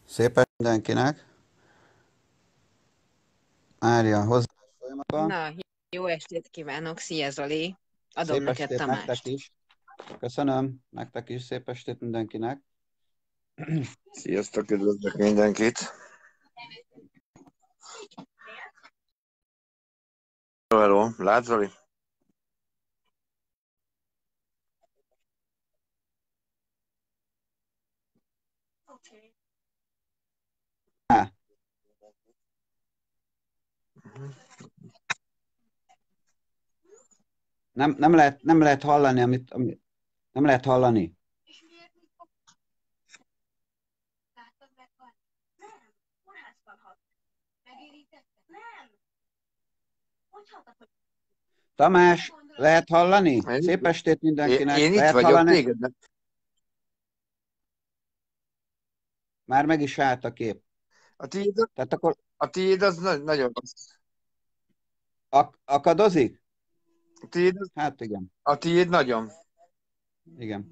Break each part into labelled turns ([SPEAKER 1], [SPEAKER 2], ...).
[SPEAKER 1] Szépen mindenkinek. Mária hozzá folyamatban.
[SPEAKER 2] Na, jó estét kívánok, szia Zoli! Adom
[SPEAKER 1] Szép
[SPEAKER 2] neked
[SPEAKER 1] estét nektek
[SPEAKER 2] Tamást.
[SPEAKER 1] is. Köszönöm, nektek is szép estét mindenkinek.
[SPEAKER 3] Sziasztok, üdvözlök mindenkit! Hello, látsz, Zoli?
[SPEAKER 1] Á, nem lehet hallani, nem lehet hallani. Tamás, lehet hallani?
[SPEAKER 3] Én,
[SPEAKER 1] Szép estét mindenkinek.
[SPEAKER 3] én itt
[SPEAKER 1] Lehet
[SPEAKER 3] vagyok,
[SPEAKER 1] hallani?
[SPEAKER 3] téged nem.
[SPEAKER 1] Már meg is állt a kép.
[SPEAKER 3] A tiéd,
[SPEAKER 1] Tehát akkor
[SPEAKER 3] a tiéd az nagyon rossz.
[SPEAKER 1] akadozik?
[SPEAKER 3] A tiéd,
[SPEAKER 1] Hát igen,
[SPEAKER 3] a tiéd nagyon.
[SPEAKER 1] igen.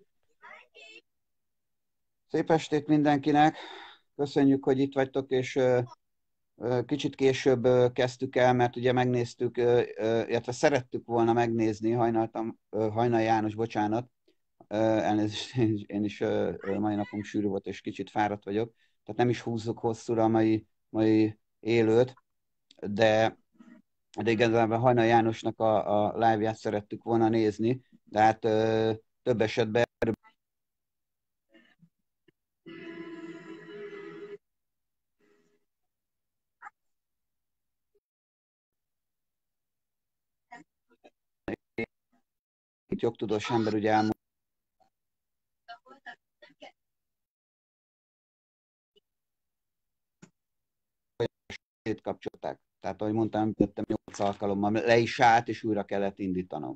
[SPEAKER 1] Szép estét mindenkinek. Köszönjük, hogy itt vagytok, és kicsit később kezdtük el, mert ugye megnéztük, illetve szerettük volna megnézni Hajnal János, bocsánat, elnézést, én is mai napom sűrű volt, és kicsit fáradt vagyok, tehát nem is húzzuk hosszúra a mai élőt, de, de igazából Hajnal Jánosnak a live-ját szerettük volna nézni, tehát több esetben itt jogtudós ember ugye elmondta, hogy kapcsolták. Tehát, ahogy mondtam, tettem 8 alkalommal, le is állt, és újra kellett indítanom.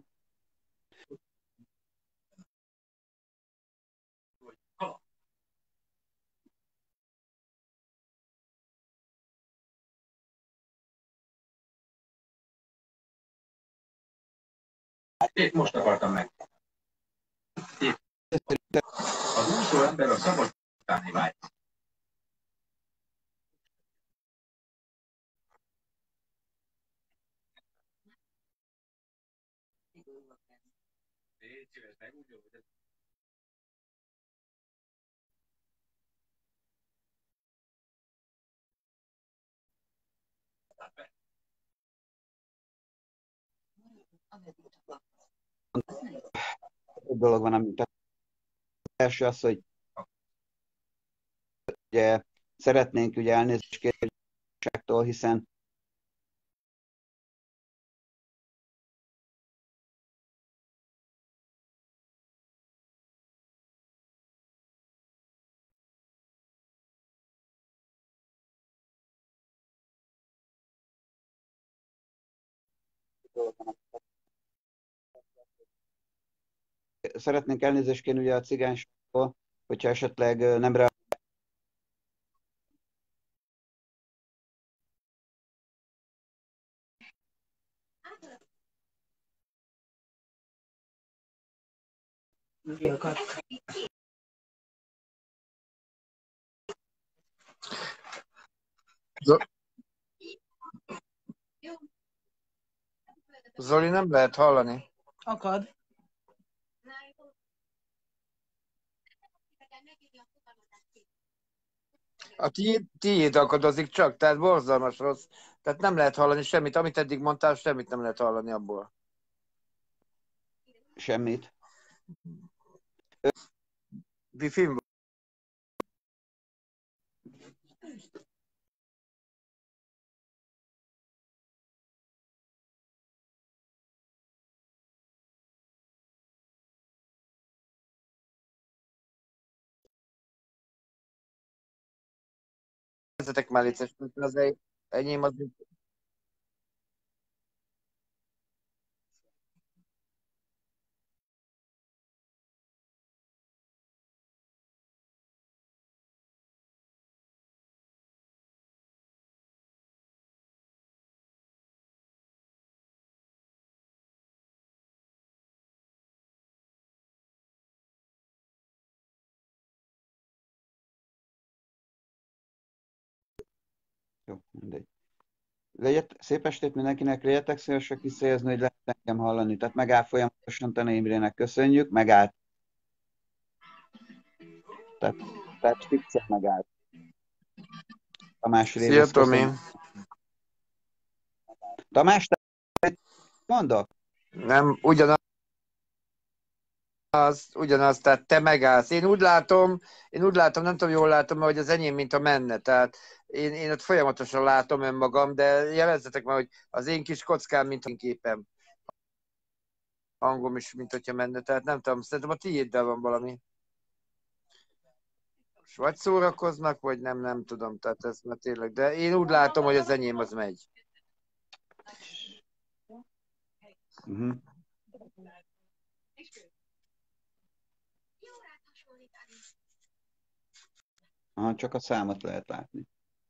[SPEAKER 4] Épp most akartam meg. Az úszó ember a szabad utáni vágy.
[SPEAKER 1] Egy dolog van, amit az első az, hogy ugye szeretnénk ugye elnézést kérni a bizottságtól, hiszen szeretnénk elnézést kérni ugye a cigányságtól, hogyha esetleg nem
[SPEAKER 3] Zo- Zoli, nem lehet hallani.
[SPEAKER 2] Akad.
[SPEAKER 3] A tiéd akadozik csak, tehát borzalmas rossz. Tehát nem lehet hallani semmit. Amit eddig mondtál, semmit nem lehet hallani abból.
[SPEAKER 1] semmit.
[SPEAKER 3] Film vezetek már létszes, az enyém az
[SPEAKER 1] Jó, mindegy. Szép estét mindenkinek, legyetek szívesek visszajelzni, hogy lehet engem hallani. Tehát megállt folyamatosan, Tane Imrének köszönjük, megállt. Tehát fixen megállt. Tamás
[SPEAKER 3] Szia,
[SPEAKER 1] Révész,
[SPEAKER 3] Tomi!
[SPEAKER 1] köszönjük. Tamás, te mondok?
[SPEAKER 3] Nem, ugyanaz, tehát te megállsz. Én úgy látom, nem tudom, jól látom, hogy az enyém, mint a menne. Tehát én ott folyamatosan látom önmagam, de jelezzetek már, hogy az én kis kockám, mint a képem. Hangom is, mint hogyha menne. Tehát nem tudom, szerintem a tiéddel van valami. És vagy szórakoznak, vagy nem tudom. Tehát ez már tényleg. De én úgy látom, hogy az enyém az megy.
[SPEAKER 1] Uh-huh. Aha, csak a számot lehet látni.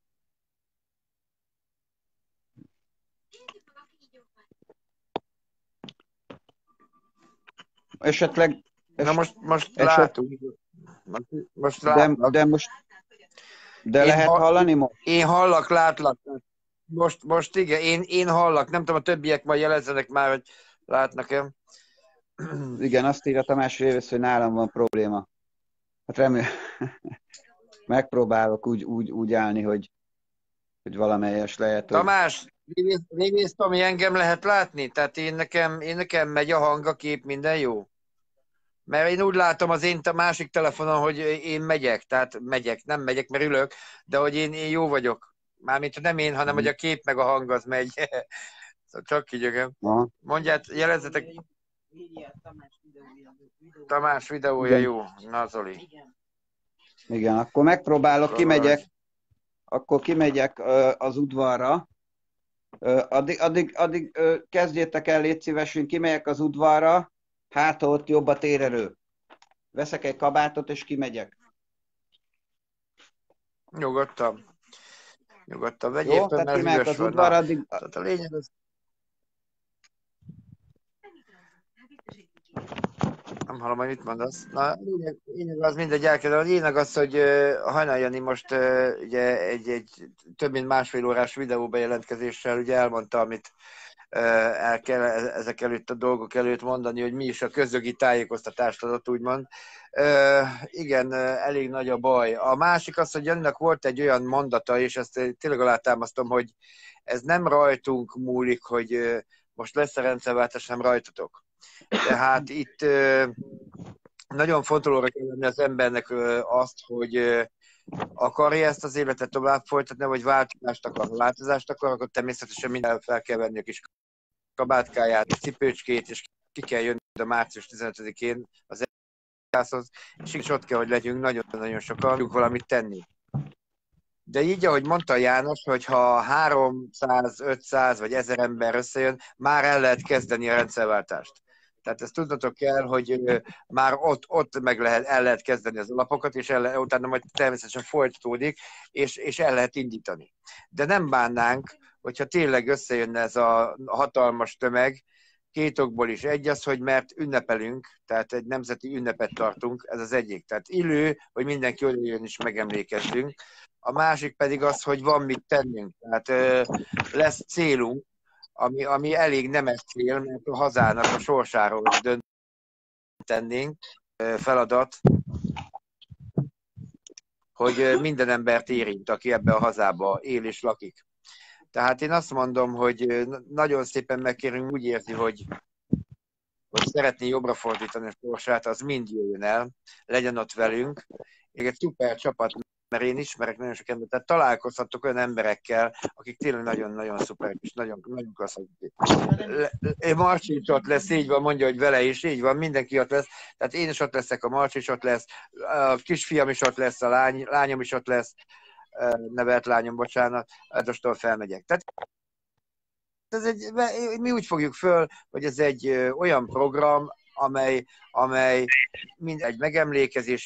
[SPEAKER 1] Esetleg...
[SPEAKER 3] Na most látunk. Most látlak.
[SPEAKER 1] De lehet hallani most?
[SPEAKER 3] Én hallak, látlak. Most igen, én hallak. Nem tudom, a többiek majd jelezzenek már, hogy látnak-e.
[SPEAKER 1] Igen, azt írja Tamás Révész, hogy nálam van probléma. Hát remélem, megpróbálok úgy állni, hogy valamelyes lehet.
[SPEAKER 3] Tamás, Révész Tomi, engem lehet látni? Tehát én nekem megy a hang, a kép, minden jó? Mert én úgy látom az én másik telefonon, hogy én megyek, tehát nem megyek, mert ülök, de hogy én jó vagyok. Mármint nem én, hanem hogy a kép meg a hang az megy. Szóval csak kigyögöm. Mondját, jelezzetek. Tamás videója jó. Na, Zoli.
[SPEAKER 1] Igen, akkor megpróbálok, kimegyek az udvarra. Addig kezdjétek el, légy szívesünk, kimegyek az udvarra, hát ott jobb a térerő. Veszek egy kabátot, és kimegyek.
[SPEAKER 3] Nyugodtan. Vegyél
[SPEAKER 1] jó,
[SPEAKER 3] fel,
[SPEAKER 1] tehát
[SPEAKER 3] mert
[SPEAKER 1] az udvarra, addig...
[SPEAKER 3] Tehát a lényeg az... Nem hallom, hogy mit mondasz. Na, a lényeg az mindegy elkezdem. A lényeg az, hogy Hajnal Jani most ugye egy több mint másfél órás videóbejelentkezéssel ugye elmondta, amit el kell ezek előtt a dolgok előtt mondani, hogy mi is a közjogi tájékoztatást adott, úgymond. Igen, elég nagy a baj. A másik az, hogy Janinak volt egy olyan mondata, és ezt tényleg alátámasztom, hogy ez nem rajtunk múlik, hogy most lesz a rendszerváltás, nem rajtatok. Tehát itt nagyon fontolóra kell lenni az embernek azt, hogy akarja ezt az életet tovább folytatni, vagy változást akar, akkor természetesen minden fel kell venni a kis kabátkáját, cipőcskét, és ki kell jönni a március 15-én az egyházhoz, és ott kell, hogy legyünk nagyon-nagyon sokan, tudjuk valamit tenni. De így, ahogy mondta János, hogy ha 300, 500 vagy 1000 ember összejön, már el lehet kezdeni a rendszerváltást. Tehát ezt tudnotok kell, hogy már ott el lehet kezdeni az alapokat, és utána majd természetesen folytatódik, és el lehet indítani. De nem bánnánk, hogyha tényleg összejönne ez a hatalmas tömeg, két okból is. Egy az, hogy mert ünnepelünk, tehát egy nemzeti ünnepet tartunk, ez az egyik. Tehát illő, hogy mindenki odajöjjön és megemlékezzünk. A másik pedig az, hogy van mit tennünk. Tehát lesz célunk, ami elég nemes cél, mert a hazának a sorsáról döntenénk feladat, hogy minden embert érint, aki ebbe a hazába él és lakik. Tehát én azt mondom, hogy nagyon szépen megkérünk, úgy érzi, hogy szeretné jobbra fordítani a sorsát, az mind jöjjön el, legyen ott velünk. Még egy szuper csapat, mert én ismerek nagyon sok embert, tehát találkozhatok olyan emberekkel, akik tényleg nagyon-nagyon szuper, és nagyon klasszak. Marcsi is ott lesz, így van, mondja, hogy vele is, így van, mindenki ott lesz. Tehát én is ott leszek, a Marcsi is ott lesz, a kisfiam is ott lesz, a lányom is ott lesz, nevelt lányom, bocsánat, mostól felmegyek. Tehát mi úgy fogjuk föl, hogy ez egy olyan program, amely mind egy megemlékezés,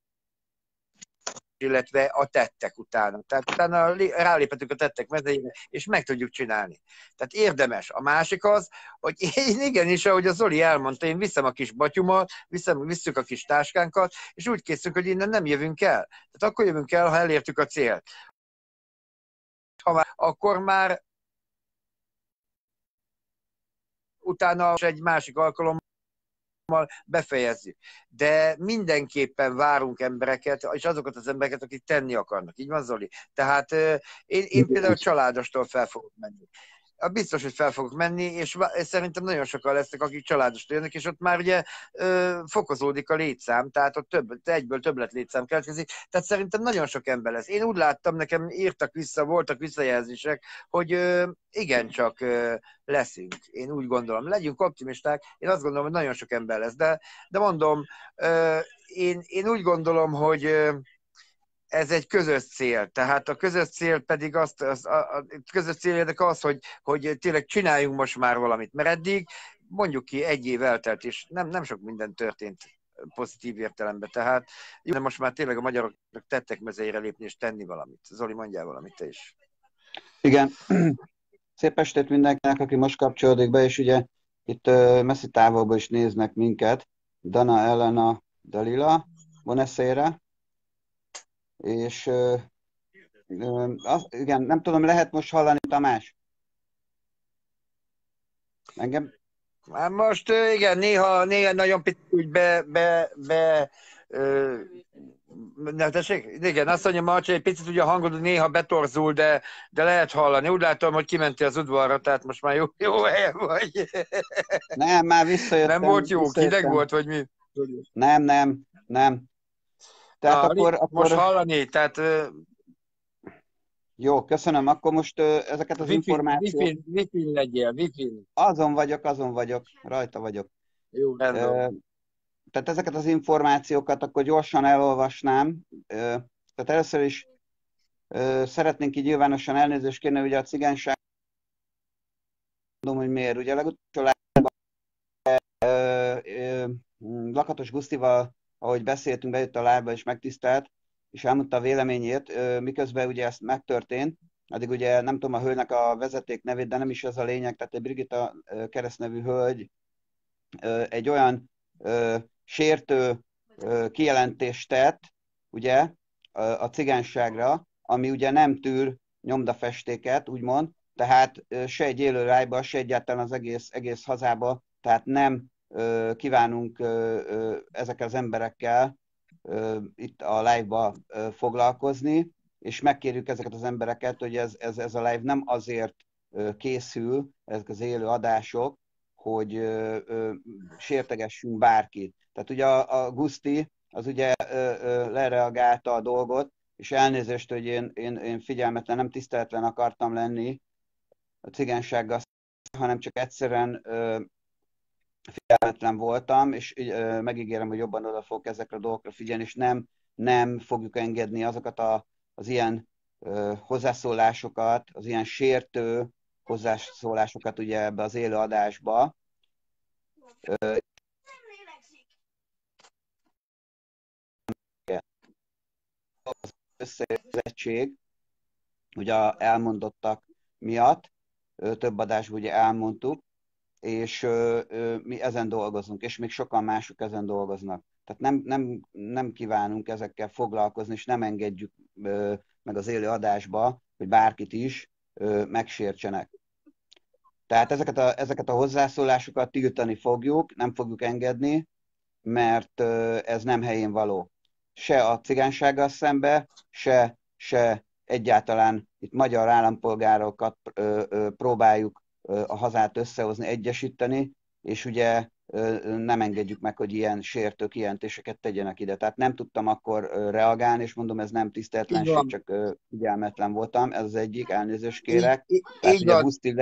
[SPEAKER 3] illetve a tettek utána. Tehát utána ráléphetünk a tettek mezejére, és meg tudjuk csinálni. Tehát érdemes. A másik az, hogy én igenis, ahogy a Zoli elmondta, én viszem a kis batyumat, visszük a kis táskánkat, és úgy készülünk, hogy innen nem jövünk el. Tehát akkor jövünk el, ha elértük a célt. akkor már utána egy másik alkalommal befejezzük. De mindenképpen várunk embereket, és azokat az embereket, akik tenni akarnak. Így van, Zoli? Tehát én például családostól fel fogok menni. Biztos, hogy fel fogok menni, és szerintem nagyon sokan lesznek, akik családostól jönnek, és ott már ugye fokozódik a létszám, tehát ott egyből többlet létszám keletkezik, tehát szerintem nagyon sok ember lesz. Én úgy láttam, nekem írtak vissza, voltak visszajelzések, hogy igencsak leszünk. Én úgy gondolom, legyünk optimisták, én azt gondolom, hogy nagyon sok ember lesz, de mondom, én úgy gondolom, hogy ez egy közös cél. Tehát a közös cél pedig a közös cél érdeke az, hogy tényleg csináljunk most már valamit. Mert eddig mondjuk ki 1 év eltelt, és nem sok minden történt pozitív értelemben. Tehát jó, most már tényleg a magyaroknak tettek mezeire lépni és tenni valamit. Zoli, mondjál valamit te is.
[SPEAKER 1] Igen. Szép estét mindenkinek, aki most kapcsolódik be, és ugye itt messzi távolból is néznek minket. Dana, Elena, Dalila, Boneszére. És igen, nem tudom, lehet most hallani, Tamás? Engem?
[SPEAKER 3] Hát most igen, néha nagyon picit úgy nem, tessék? Igen, azt mondja Marcsi, egy picit ugye a hangod néha betorzul, de lehet hallani. Úgy látom, hogy kimentél az udvarra, tehát most már jó helyen vagy.
[SPEAKER 1] Nem, már visszajöttem.
[SPEAKER 3] Nem volt jó, hideg volt, vagy mi?
[SPEAKER 1] Nem. Tehát akkor...
[SPEAKER 3] Most hallani, tehát...
[SPEAKER 1] Jó, köszönöm. Akkor most ezeket az információkat...
[SPEAKER 3] Wi-Fi legyél, Wi-Fi.
[SPEAKER 1] Azon vagyok, rajta vagyok.
[SPEAKER 3] Jó, rendben.
[SPEAKER 1] Tehát ezeket az információkat akkor gyorsan elolvasnám. Tehát először is szeretnénk így nyilvánosan elnézést kérni, ugye a cigányság, mondom, hogy miért. Ugye legutolsó Lakatos Gusztival, ahogy beszéltünk, bejött a live-ba és megtisztelt, és elmondta a véleményét, miközben ugye ezt megtörtént, addig ugye nem tudom a hölgynek a vezeték nevét, de nem is ez a lényeg, tehát egy Brigitta keresztnevű hölgy egy olyan sértő kijelentést tett, ugye, a cigányságra, ami ugye nem tűr nyomdafestéket, úgymond, tehát se egy élő live-ba, se egyáltalán az egész hazába, tehát nem kívánunk ezekkel az emberekkel itt a live-ba foglalkozni, és megkérjük ezeket az embereket, hogy ez a live nem azért készül, ezek az élő adások, hogy sértegessünk bárkit. Tehát ugye a Guszti az ugye lereagálta a dolgot, és elnézést, hogy én figyelmetlen, nem tiszteletlen akartam lenni a cigánysággal, hanem csak egyszerűen figyelmetlen voltam, és megígérem, hogy jobban oda fogok ezekre a dolgokra figyelni, és nem fogjuk engedni azokat az ilyen hozzászólásokat, az ilyen sértő hozzászólásokat ugye ebbe az élő adásba. Az összezettség, ugye elmondottak miatt, több adásban ugye elmondtuk, és mi ezen dolgozunk, és még sokan mások ezen dolgoznak. Tehát nem kívánunk ezekkel foglalkozni, és nem engedjük meg az élő adásba, hogy bárkit is megsértsenek. Tehát ezeket a hozzászólásokat tiltani fogjuk, nem fogjuk engedni, mert ez nem helyén való. Se a cigánysággal szembe, se egyáltalán itt magyar állampolgárokat próbáljuk a hazát összehozni, egyesíteni, és ugye nem engedjük meg, hogy ilyen sértő kijelentéseket tegyenek ide. Tehát nem tudtam akkor reagálni, és mondom, ez nem tiszteletlenség, csak figyelmetlen voltam. Ez az egyik, elnézést kérek. Tehát ugye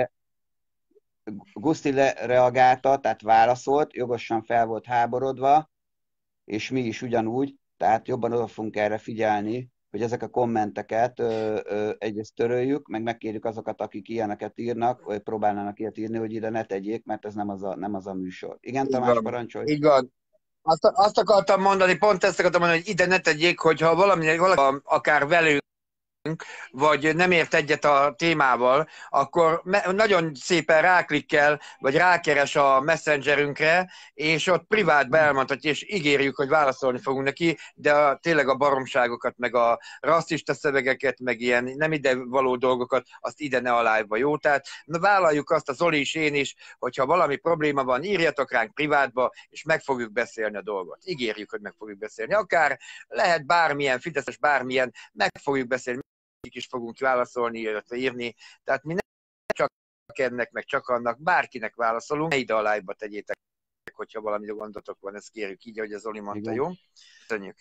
[SPEAKER 1] Guszti reagálta, tehát válaszolt, jogosan fel volt háborodva, és mi is ugyanúgy, tehát jobban oda fogunk erre figyelni, hogy ezek a kommenteket egyrészt töröljük, meg megkérjük azokat, akik ilyeneket írnak, vagy próbálnának ilyet írni, hogy ide ne tegyék, mert ez nem az a műsor. Igen, Tamás, parancsolj?
[SPEAKER 3] Így van. Azt akartam mondani, pont ezt akartam mondani, hogy ide ne tegyék, hogyha valami akár velünk vagy nem ért egyet a témával, akkor nagyon szépen ráklikkel, vagy rákeres a messengerünkre, és ott privátba elmondhatja, és ígérjük, hogy válaszolni fogunk neki, de tényleg a baromságokat, meg a rasszista szövegeket, meg ilyen nem ide való dolgokat, azt ide ne a live-ba, jó? Tehát vállaljuk azt, a Zoli is, én is, hogyha valami probléma van, írjatok ránk privátba, és meg fogjuk beszélni a dolgot. Ígérjük, hogy meg fogjuk beszélni. Akár lehet bármilyen, fideszes bármilyen, meg fogjuk beszélni, is fogunk válaszolni, illetve írni. Tehát mi nem csak ennek, meg csak annak, bárkinek válaszolunk, ne ide a live-ba tegyétek, hogyha valami gondotok van, ezt kérjük így, ahogy az Zoli mondta,
[SPEAKER 1] Igen.
[SPEAKER 3] jó? Köszönjük.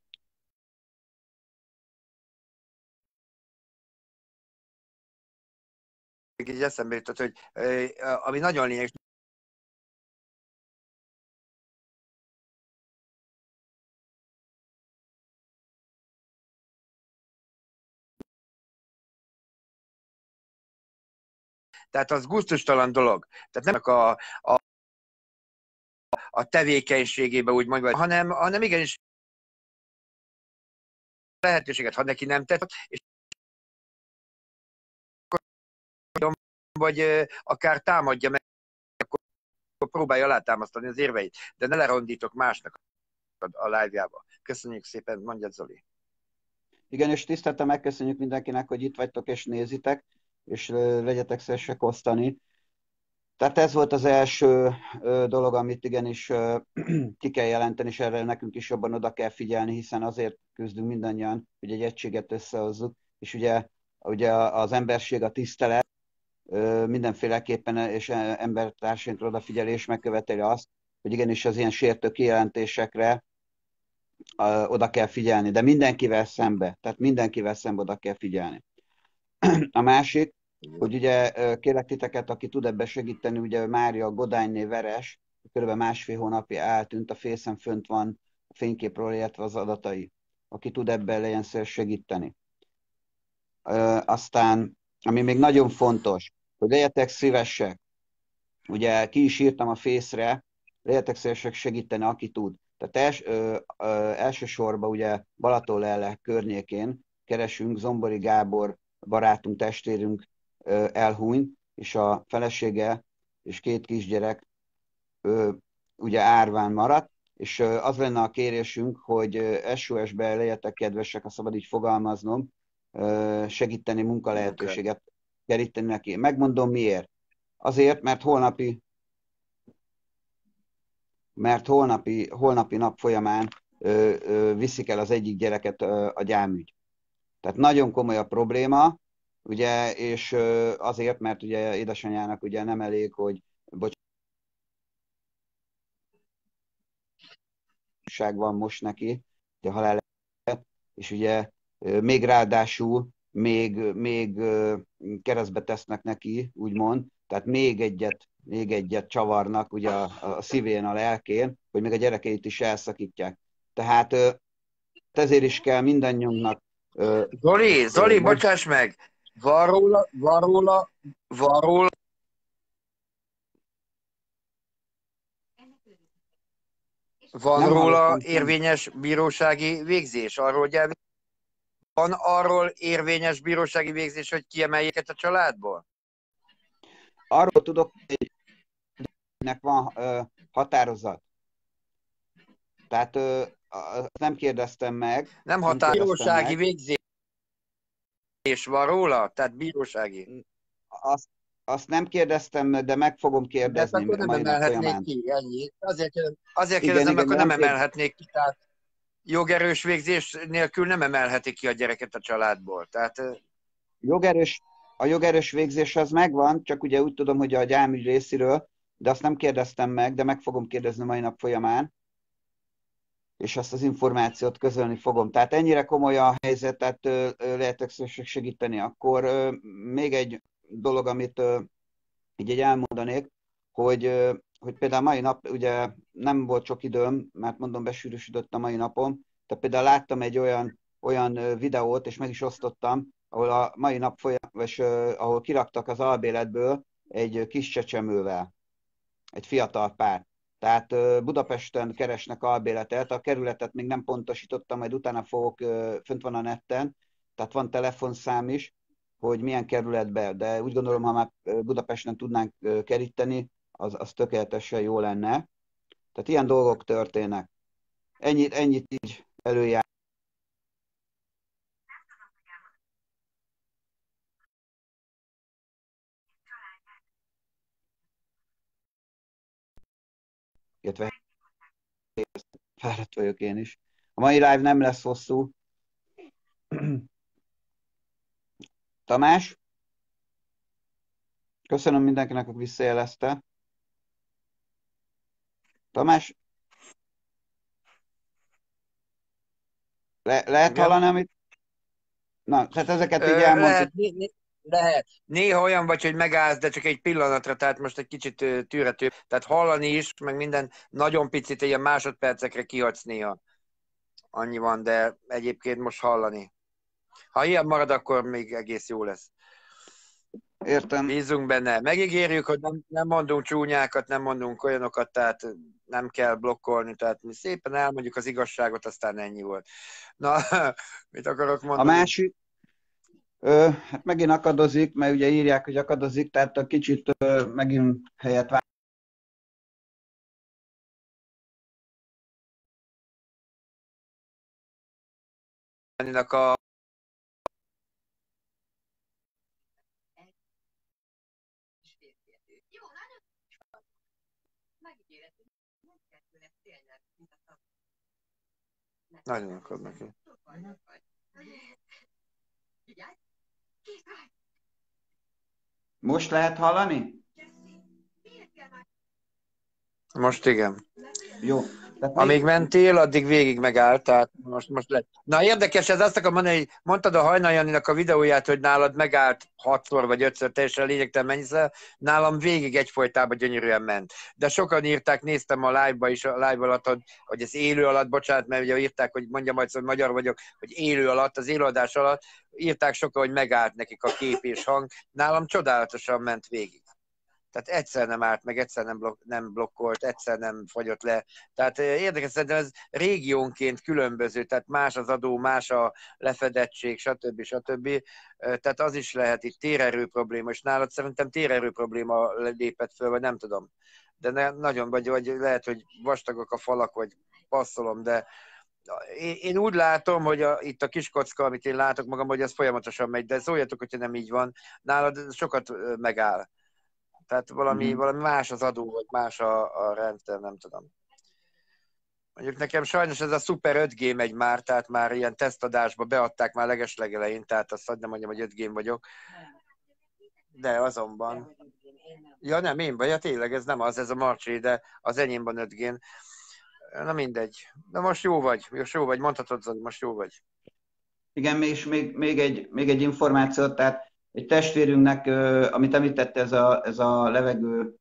[SPEAKER 3] Így eszembe jutott, hogy ami nagyon lényeges, tehát az gusztustalan dolog. Tehát nem csak a tevékenységébe úgy mondva, hanem igenis lehetőséget, ha neki nem tett, és vagy akár támadja meg, akkor próbálja alátámasztani az érveit, de ne lerondítok másnak a live-jába. Köszönjük szépen, mondjad Zoli.
[SPEAKER 1] Igen, és tisztelettel megköszönjük mindenkinek, hogy itt vagytok és nézitek, és legyetek szívesek osztani. Tehát ez volt az első dolog, amit igenis ki kell jelenteni, és erre nekünk is jobban oda kell figyelni, hiszen azért küzdünk mindannyian, hogy egy egységet összehozzuk, és ugye az emberség, a tisztelet mindenféleképpen, és embertársainkra odafigyelés megköveteli azt, hogy igenis az ilyen sértő kijelentésekre oda kell figyelni, de mindenkivel szembe, tehát mindenkivel szembe oda kell figyelni. A másik, hogy ugye kérlek titeket, aki tud ebbe segíteni, ugye Mária Godányné Veres, kb. Másfél hónapja eltűnt, a Facen fönt van a fényképről, illetve az adatai. Aki tud ebben legyen szíves segíteni. Aztán, ami még nagyon fontos, hogy legyetek szívesek, ugye ki is írtam a Face-re, legyetek szívesek segíteni, aki tud. Tehát elsősorban ugye Balatonlellek környékén keresünk, Zombori Gábor barátunk, testvérünk elhunyt, és a felesége és 2 kisgyerek ugye árván maradt, és az lenne a kérésünk, hogy SOS-be legyetek kedvesek, ha szabad így fogalmaznom, segíteni munkalehetőséget keríteni neki. Megmondom miért. Azért, mert holnapi nap folyamán viszik el az egyik gyereket a gyámügy. Tehát nagyon komoly a probléma, ugye, és azért, mert ugye édesanyjának ugye nem elég, hogy van most neki, de halál, és ugye még ráadásul még keresztbe tesznek neki, úgymond, tehát még egyet csavarnak ugye a szívén, a lelkén, hogy még a gyerekeit is elszakítják. Tehát ezért is kell mindannyiunknak.
[SPEAKER 3] Zoli, bocsáss meg! Van róla érvényes bírósági végzés? Van arról érvényes bírósági végzés, hogy kiemeljék a családból?
[SPEAKER 1] Arról tudok, hogy van határozat. Tehát nem kérdeztem meg.
[SPEAKER 3] Nem bírósági végzés van róla? Tehát bírósági.
[SPEAKER 1] Azt nem kérdeztem meg, de meg fogom kérdezni.
[SPEAKER 3] De akkor nem emelhetnék ki, ennyi. Azért kérdezem, akkor nem emelhetnék ki. Tehát jogerős végzés nélkül nem emelhetik ki a gyereket a családból. Tehát...
[SPEAKER 1] A jogerős végzés az megvan, csak ugye úgy tudom, hogy a gyámügy részéről, de azt nem kérdeztem meg, de meg fogom kérdezni mai nap folyamán, és azt az információt közölni fogom. Tehát ennyire komoly a helyzet, tehát lehetek segíteni. Akkor még egy dolog, amit így elmondanék, hogy például mai nap ugye nem volt sok időm, mert mondom, besűrűsödött a mai napom, tehát például láttam egy olyan videót, és meg is osztottam, ahol a mai nap ahol kiraktak az albéletből egy kis csecsemővel, egy fiatal pár. Tehát Budapesten keresnek albéletet, a kerületet még nem pontosítottam, majd utána fogok, fönt van a netten, tehát van telefonszám is, hogy milyen kerületbe, de úgy gondolom, ha már Budapesten tudnánk keríteni, az tökéletesen jó lenne. Tehát ilyen dolgok történnek. Ennyit így előjár. Illetve fáradt vagyok én is. A mai live nem lesz hosszú. Tamás? Köszönöm mindenkinek, aki visszajelezte. Tamás? Lehet hallani, amit... Na, tehát ezeket így elmondtuk.
[SPEAKER 3] Lehet. Néha olyan vagy, hogy megállsz, de csak egy pillanatra, tehát most egy kicsit tűrető. Tehát hallani is, meg minden nagyon picit, ilyen másodpercekre kihagysz néha. Annyi van, de egyébként most hallani. Ha ilyen marad, akkor még egész jó lesz.
[SPEAKER 1] Értem.
[SPEAKER 3] Bízunk benne. Megígérjük, hogy nem mondunk csúnyákat, nem mondunk olyanokat, tehát nem kell blokkolni, tehát mi szépen elmondjuk az igazságot, aztán ennyi volt. Na, mit akarok mondani?
[SPEAKER 1] A másik, hát megint akadozik, mert ugye írják, hogy akadozik, tehát a kicsit megint helyet vár.
[SPEAKER 3] A nagyon akad neki.
[SPEAKER 1] Most lehet hallani?
[SPEAKER 3] Most igen.
[SPEAKER 1] Jó.
[SPEAKER 3] Amíg mentél, addig végig megállt, tehát most lett. Na érdekes, ez azt akarom mondani, hogy mondtad a Hajnal Janinak a videóját, hogy nálad megállt 6-szor vagy 5-ször, teljesen lényegtelen mennyiszer, nálam végig egyfolytában gyönyörűen ment. De sokan írták, néztem a live-ba is, a live alatt, hogy ez élő alatt, bocsánat, mert ugye írták, hogy mondjam majd, hogy magyar vagyok, hogy élő alatt, az élőadás alatt, írták sokan, hogy megállt nekik a kép és hang, nálam csodálatosan ment végig. Tehát egyszer nem állt meg, egyszer nem blokkolt, egyszer nem fagyott le. Tehát érdekes, szerintem ez régiónként különböző, tehát más az adó, más a lefedettség, stb. Tehát az is lehet itt térerő probléma, és nálad szerintem térerő probléma lépett föl, vagy nem tudom. De nagyon, vagy lehet, hogy vastagok a falak, vagy passzolom, de én úgy látom, hogy itt a kis kocka, amit én látok magam, hogy ez folyamatosan megy, de szóljatok, hogyha nem így van. Nálad sokat megáll. Tehát valami más az adó, vagy más a rendszer, nem tudom. Mondjuk nekem sajnos ez a szuper 5G megy már, tehát már ilyen tesztadásba beadták már legeslegelején, tehát azt nem mondjam, hogy 5G-n vagyok. De azonban. Ja nem, én vagy, ja tényleg, ez nem az, ez a Marcsé, de az enyémben 5G-n. Na mindegy. De most jó vagy, mondhatod, Zoli, most jó vagy.
[SPEAKER 1] Igen, és még egy információ, tehát egy testvérünknek, amit említette, ez a levegő,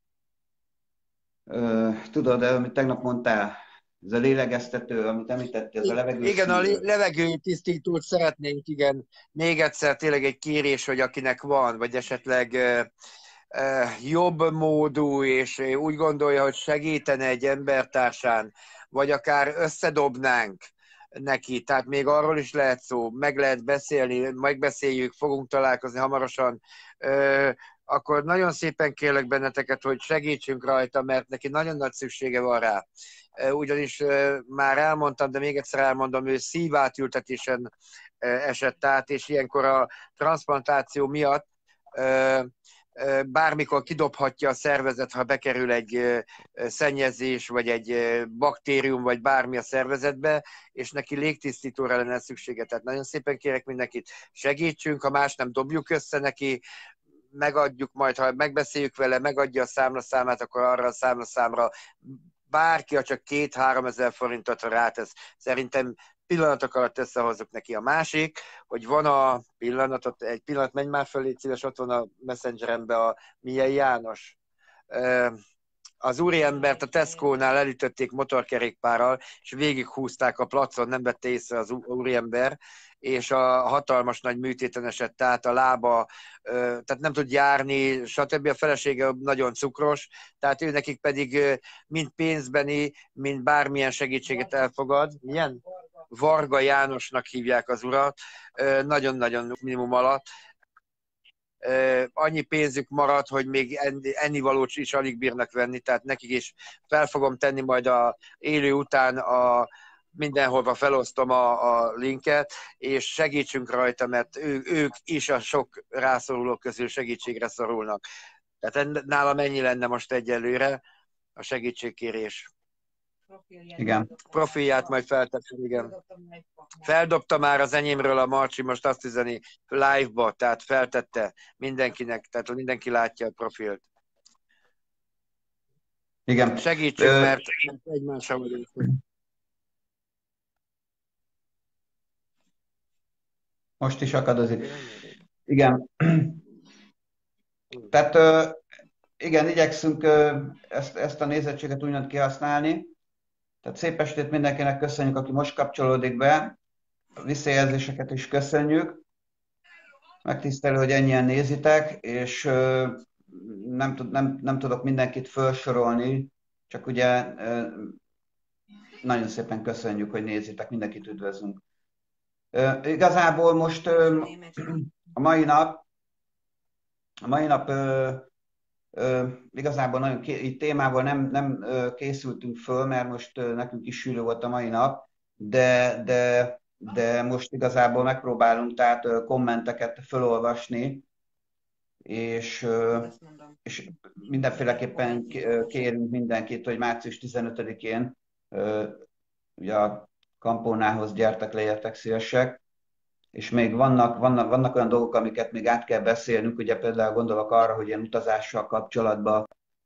[SPEAKER 1] tudod, amit tegnap mondtál, ez a lélegeztető, amit említette, ez a levegő.
[SPEAKER 3] Igen, a levegőtisztítót szeretnénk, igen. Még egyszer tényleg egy kérés, hogy akinek van, vagy esetleg jobb módú, és úgy gondolja, hogy segítene egy embertársán, vagy akár összedobnánk neki, tehát még arról is lehet szó, meg lehet beszélni, megbeszéljük, fogunk találkozni hamarosan, akkor nagyon szépen kérlek benneteket, hogy segítsünk rajta, mert neki nagyon nagy szüksége van rá. Ugyanis már elmondtam, de még egyszer elmondom, ő szívátültetésen esett át, és ilyenkor a transzplantáció miatt bármikor kidobhatja a szervezet, ha bekerül egy szennyezés, vagy egy baktérium, vagy bármi a szervezetbe, és neki légtisztítóra lenne szüksége. Tehát nagyon szépen kérek mindenkit, segítsünk, ha más nem dobjuk össze neki, megadjuk majd, ha megbeszéljük vele, megadja a számlaszámát, akkor arra a számlaszámra bárki, ha csak 2-3 ezer forintot rátesz. Szerintem pillanatok alatt összehozzuk neki. A másik, hogy van a pillanatot, egy pillanat, menj már föl, légy szíves, ott van a Messengerembe a Miei János. Az úriembert a Tesco-nál elütötték motorkerékpárral, és végighúzták a placon, nem vette észre az úriember, és a hatalmas nagy műtéten esett át, a lába, tehát nem tud járni, stb. A felesége nagyon cukros, tehát ő nekik pedig mind pénzbeni, mind bármilyen segítséget elfogad. Milyen? Varga Jánosnak hívják az urat, nagyon-nagyon minimum alatt. Annyi pénzük maradt, hogy még ennivalót is alig bírnak venni, tehát nekik is fel fogom tenni majd a élő után mindenhova felosztom a linket, és segítsünk rajta, mert ők is a sok rászorulók közül segítségre szorulnak. Tehát nálam ennyi lenne most egyelőre a segítségkérés.
[SPEAKER 1] Igen.
[SPEAKER 3] Profilját majd felteszem, igen. Feldobta már az enyémről a Marcsi, most azt üzeni live-ba, tehát feltette mindenkinek, tehát mindenki látja a profilt.
[SPEAKER 1] Igen.
[SPEAKER 3] Segítsük, mert egymásra vagyunk.
[SPEAKER 1] Most is akadozik. Igen. Tehát igen, igyekszünk ezt a nézettséget úgymond kihasználni. Tehát szép estét mindenkinek, köszönjük, aki most kapcsolódik be. A visszajelzéseket is köszönjük. Megtisztelő, hogy ennyien nézitek, és nem tudok mindenkit felsorolni, csak ugye nagyon szépen köszönjük, hogy nézitek, mindenkit üdvözlünk. Igazából most a mai nap igazából nagyon témával nem készültünk föl, mert most nekünk is sűrű volt a mai nap, de most igazából megpróbálunk tehát kommenteket felolvasni, és mindenféleképpen kérünk mindenkit, hogy március 15-én ugye a Kampónához gyertek, legyetek szívesek. És még vannak olyan dolgok, amiket még át kell beszélnünk, ugye például gondolok arra, hogy ilyen utazással kapcsolatban,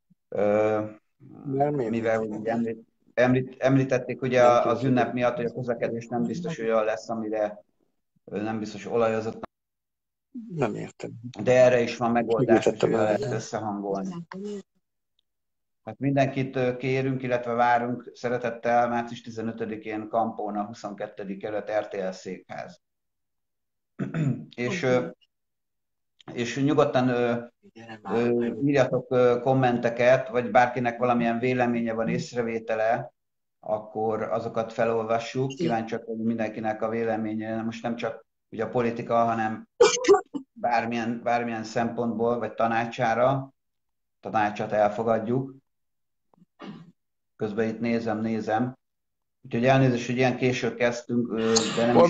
[SPEAKER 1] mivel ugye említették ugye az ünnep miatt, hogy a közlekedés nem biztos, hogy olyan lesz, amire nem biztos olajozott.
[SPEAKER 3] Nem értem.
[SPEAKER 1] De erre is van megoldás, hogy lehet összehangolni. Hát mindenkit kérünk, illetve várunk szeretettel március 15-én Kampóna 22. kerület RTL székház. És nyugodtan írjatok kommenteket, vagy bárkinek valamilyen véleménye van, észrevétele, akkor azokat felolvassuk. Kíváncsiak vagyunk mindenkinek a véleménye, most nem csak ugye a politika, hanem bármilyen szempontból, vagy tanácsát elfogadjuk. Közben itt nézem. Úgyhogy elnézést, hogy ilyen későn kezdtünk, de nem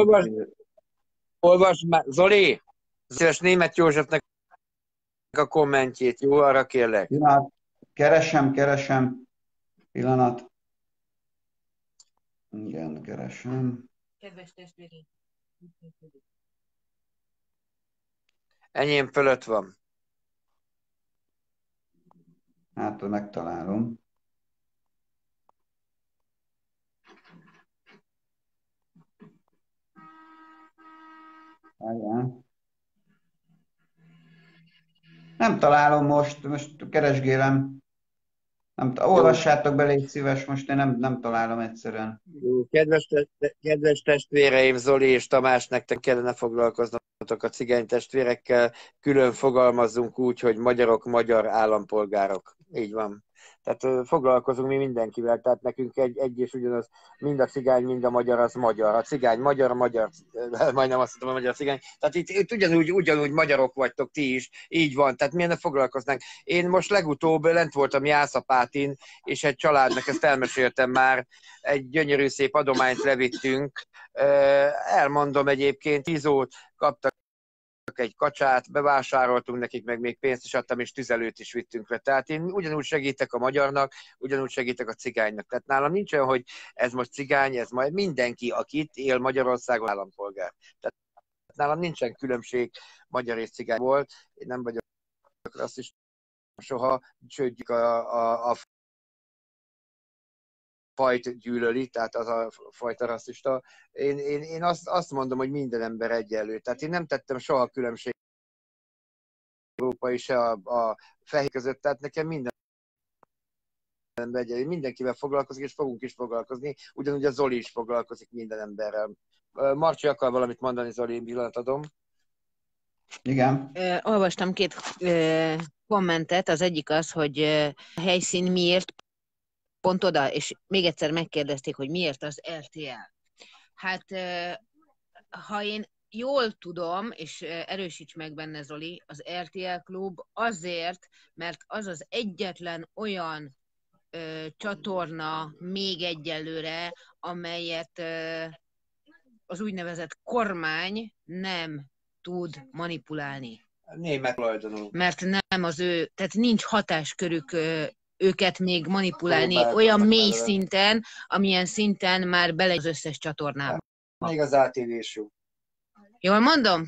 [SPEAKER 3] Olvasd már, Zoli! Szíves Németh Józsefnek a kommentjét, jó? Arra kérlek.
[SPEAKER 1] Pillanat, keresem. Pillanat. Igen, keresem.
[SPEAKER 2] Kedves testvérem.
[SPEAKER 3] Enyém fölött van.
[SPEAKER 1] Hát, megtalálom. Igen. Nem találom most keresgélem. Olvassátok be, légy szíves, most én nem találom egyszerűen.
[SPEAKER 3] Kedves testvéreim, Zoli és Tamás, nektek kellene foglalkoznotok a cigány testvérekkel, külön fogalmazzunk úgy, hogy magyarok, magyar állampolgárok. Így van. Tehát foglalkozunk mi mindenkivel, tehát nekünk egy és ugyanaz, mind a cigány, mind a magyar az magyar. A cigány magyar, majdnem azt mondtam, a magyar cigány. Tehát itt ugyanúgy magyarok vagytok ti is, így van, tehát miért ne foglalkoznánk. Én most legutóbb lent voltam Jászapátin, és egy családnak, ezt elmeséltem már, egy gyönyörű szép adományt levittünk. Elmondom egyébként, 10 ót kaptak egy kacsát, bevásároltunk nekik, meg még pénzt is adtam, és tüzelőt is vittünk le. Tehát én ugyanúgy segítek a magyarnak, ugyanúgy segítek a cigánynak. Tehát nálam nincs olyan, hogy ez most cigány, ez majd mindenki, aki itt él Magyarországon, állampolgár. Tehát nálam nincsen különbség magyar és cigány volt. Én nem vagyok rasszista soha, sőt a fajt gyűlöli, tehát az a fajta rasszista. Én azt mondom, hogy minden ember egyenlő. Tehát én nem tettem soha különbség európai se a fehér között, tehát nekem minden ember egyenlő. Mindenkivel foglalkozik, és fogunk is foglalkozni. Ugyanúgy a Zoli is foglalkozik minden emberrel. Marcsi akar valamit mondani, Zoli, pillanat adom.
[SPEAKER 1] Igen.
[SPEAKER 2] Olvastam 2 kommentet, az egyik az, hogy a helyszín miért pont oda, és még egyszer megkérdezték, hogy miért az RTL. Hát ha én jól tudom, és erősíts meg benne, Zoli, az RTL Klub azért, mert az az egyetlen olyan csatorna még egyelőre, amelyet az úgynevezett kormány nem tud manipulálni.
[SPEAKER 3] Német tulajdonú.
[SPEAKER 2] Mert nem az ő, tehát nincs hatáskörük őket még manipulálni
[SPEAKER 3] Próbálkoznak
[SPEAKER 2] olyan mély
[SPEAKER 3] vele.
[SPEAKER 2] szinten, amilyen szinten már bele az összes csatornába.
[SPEAKER 3] Még az ATV Show.
[SPEAKER 2] Jól mondom?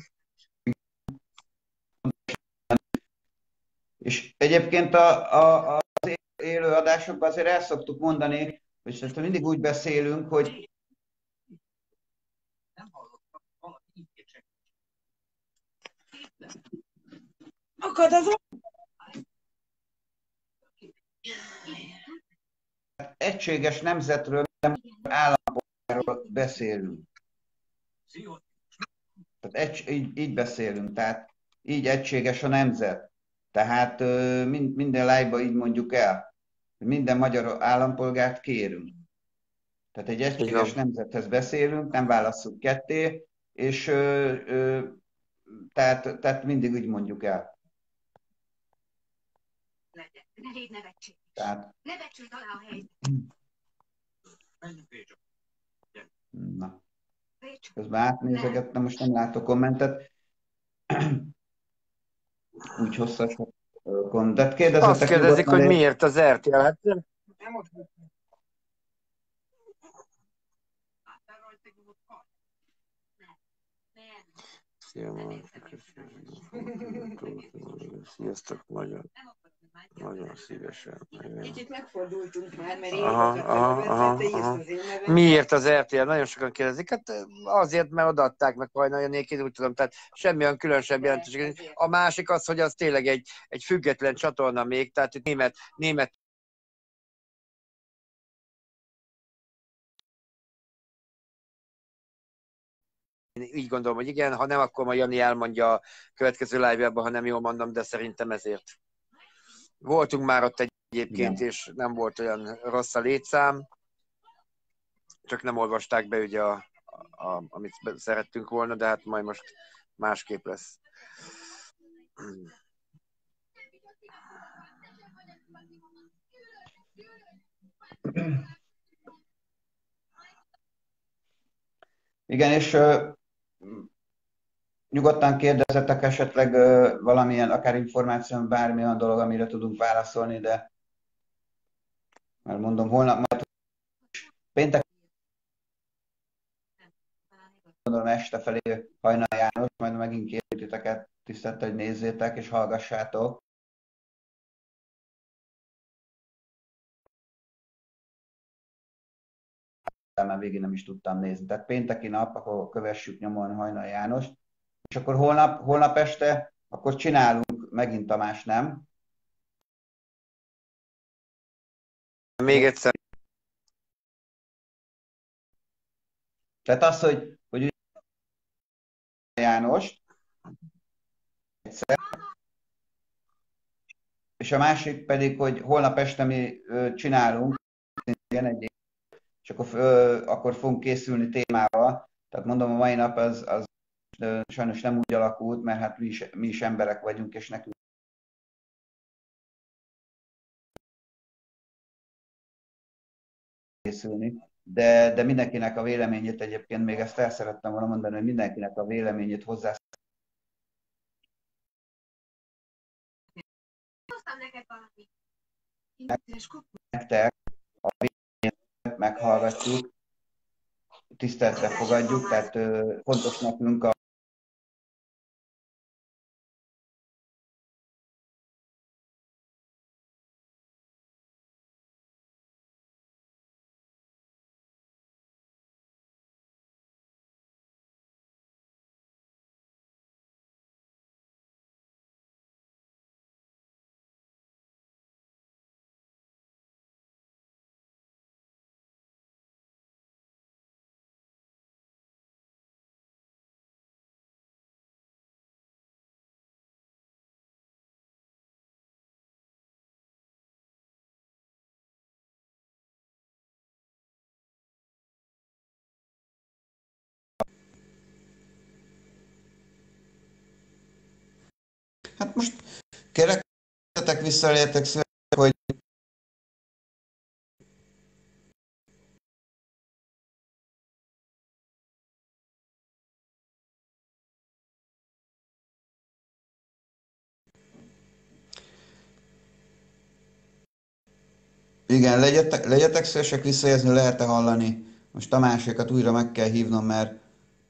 [SPEAKER 1] És egyébként az élő adásokban azért el szoktuk mondani, és ezt mindig úgy beszélünk, hogy
[SPEAKER 2] Akad az
[SPEAKER 1] egységes nemzetről, nem állampolgárról beszélünk. Tehát így beszélünk, tehát így egységes a nemzet. Tehát minden live-ban így mondjuk el, hogy minden magyar állampolgárt kérünk. Tehát egy egységes nemzethez beszélünk, nem válasszuk ketté, és tehát mindig így mondjuk el.
[SPEAKER 5] Ne légy nevetséges.
[SPEAKER 1] Tehát,
[SPEAKER 5] Ne becsüld alá a helyet.
[SPEAKER 1] na. Közben átnézegettem, most nem látok kommentet. Úgy hosszas. De kérdezzetek
[SPEAKER 3] Azt kérdezik,
[SPEAKER 1] nyugodtan,
[SPEAKER 3] hogy miért az RTL? Hát sziasztok, nagyon szívesen.
[SPEAKER 6] Kicsit megfordultunk már, mert
[SPEAKER 3] Miért az RTL? Nagyon sokan kérdezik. Hát azért, mert odaadták meg Hajnaljanék, én úgy tudom, tehát semmi olyan különösebb jelentőség. A másik az, hogy az tényleg egy független csatorna még, tehát itt német én így gondolom, hogy igen, ha nem, akkor majd Jani elmondja a következő live-jában, ha nem jól mondom, de szerintem ezért. Voltunk már ott egyébként, és nem volt olyan rossz a létszám, csak nem olvasták be ugye amit szerettünk volna, de hát majd most másképp lesz.
[SPEAKER 1] Igen, és nyugodtan kérdezzetek esetleg valamilyen, akár információ, bármilyen dolog, amire tudunk válaszolni, de már mondom, holnap, majd péntek gondolom este felé Hajnal János, majd megint kérjük titeket, tisztelettel, hogy nézzétek és hallgassátok. Már végén nem is tudtam nézni. Tehát pénteki nap, akkor kövessük nyomon Hajnal Jánost, és akkor holnap este, akkor csinálunk megint Tamás, nem?
[SPEAKER 3] Még egyszer.
[SPEAKER 1] Tehát az, hogy Jánost egyszer, és a másik pedig, hogy holnap este mi csinálunk és akkor fogunk készülni témával. Tehát mondom, a mai nap az sajnos nem úgy alakult, mert hát mi is emberek vagyunk, és nekünk készülni. De mindenkinek a véleményét egyébként, még ezt el szerettem volna mondani, hogy mindenkinek a véleményét hozzá nektek a véleményet meghallgatjuk, tiszteletre fogadjuk, tehát fontos nekünk a Hát most kérek vissza, legyetek szívesek, hogy igen, legyetek szívesek visszajelzni, lehet-e hallani. Most Tamásékat újra meg kell hívnom, mert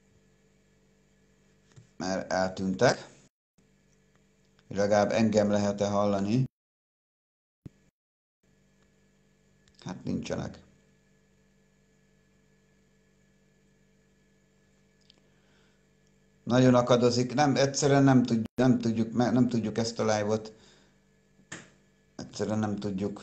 [SPEAKER 1] eltűntek. Legalább engem lehet-e hallani. Hát nincsenek. Nagyon akadozik. Nem, egyszerűen nem tudjuk ezt a live-ot. Egyszerűen nem tudjuk.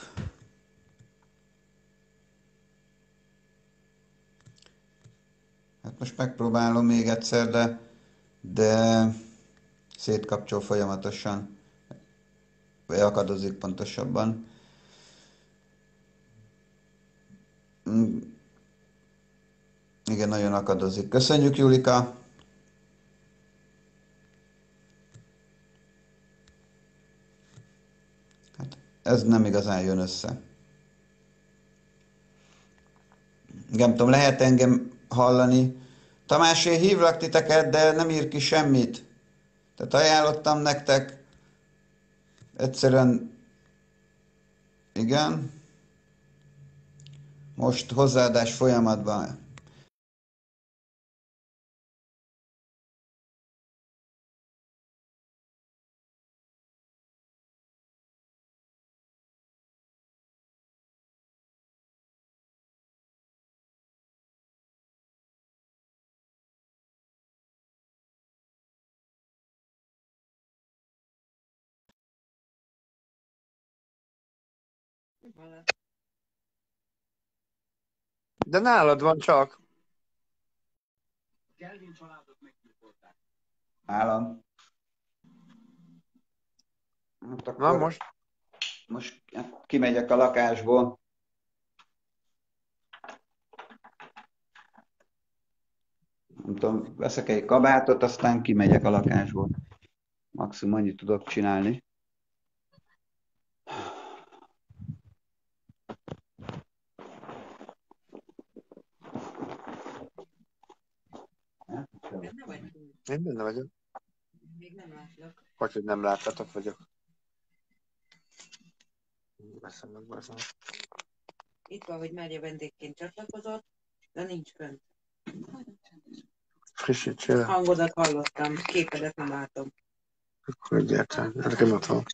[SPEAKER 1] Hát most megpróbálom még egyszer, de szétkapcsol folyamatosan. Vagy akadozik pontosabban. Igen, nagyon akadozik. Köszönjük, Julika! Hát ez nem igazán jön össze. Nem tudom, lehet engem hallani. Tamás, én hívlak titeket, de nem ír ki semmit. Tehát ajánlottam nektek. Egyszerűen igen. Most hozzáadás folyamatban.
[SPEAKER 3] De nálad van csak.
[SPEAKER 1] Állam. Hát
[SPEAKER 3] Na
[SPEAKER 1] akkor most kimegyek a lakásból. Nem tudom, veszek egy kabátot, aztán kimegyek a lakásból. Maximum annyit tudok csinálni.
[SPEAKER 3] Én benne vagyok.
[SPEAKER 6] Még nem látlak.
[SPEAKER 3] Hogy nem láttatok vagyok. Veszem meg.
[SPEAKER 6] Itt van, hogy Mária vendégként csatlakozott, de nincs fönt.
[SPEAKER 3] Frissítsél.
[SPEAKER 6] Hangodat hallottam, képedet nem látom.
[SPEAKER 3] Akkor egyáltalán. Nekem ott van.